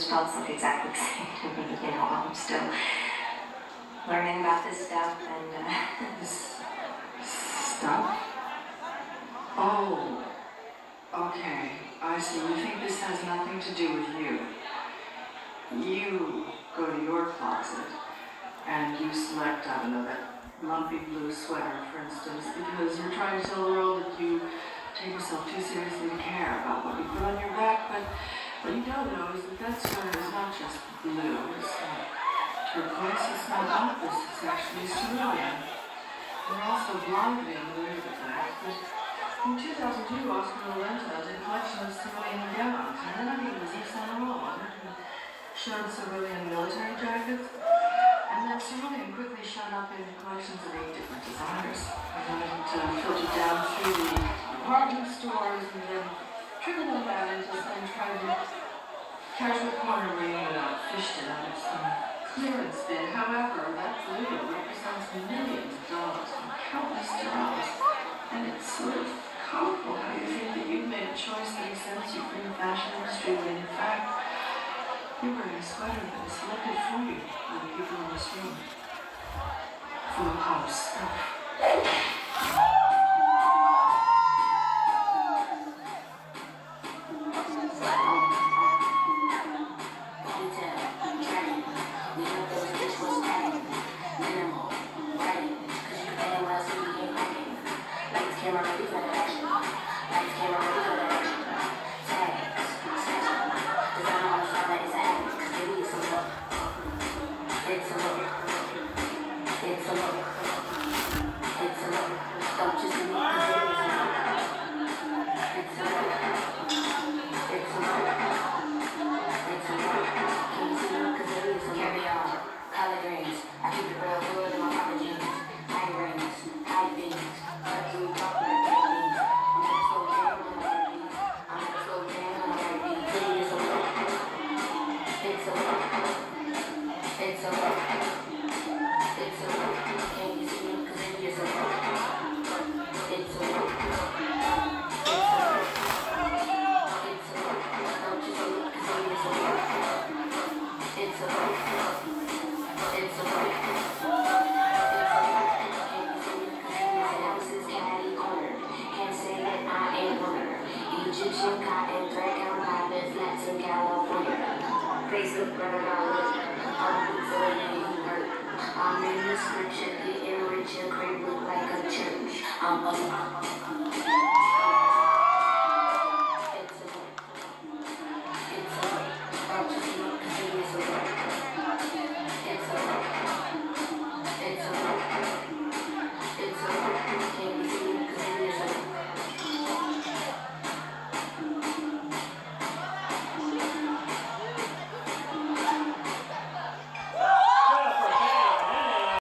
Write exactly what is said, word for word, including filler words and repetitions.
just felt look exactly the same to me, you know, I'm still learning about this stuff and, uh... This... stuff? Oh, okay, I see. You think this has nothing to do with you. You go to your closet and you select, I don't know, that lumpy blue sweater, for instance, because you're trying to tell the world that you take yourself too seriously to care about what you put on your back, but what you don't know is that that sweater is not just blue, it's not turquoise, it's not opus, it's actually cerulean. You're also blindly aware of the fact that in two thousand two, Oscar Lorenta did a collection of cerulean gowns, and then I think it was Yves Saint Laurent who showed cerulean military jackets, and then cerulean quickly showed up in collections of eight different designers. And then it uh, filtered down through the department stores and then trickled on down into some kind of casual corner where you would have fished it out of some clearance bin. However, that blue represents millions of dollars from countless jobs, and it's sort of comical how you think that you've made a choice that exempts you from the fashion industry when in fact you're wearing a sweater that is selected for you by the people in this room. Full of hot stuff. I'm in the scripture, the area, crib look like a church. I'm up.